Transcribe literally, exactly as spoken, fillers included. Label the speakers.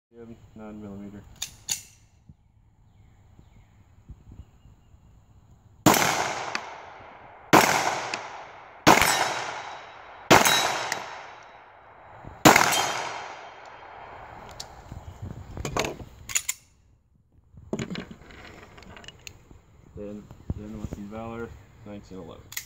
Speaker 1: nine millimeter. Then, then Wesson Valor, nineteen eleven.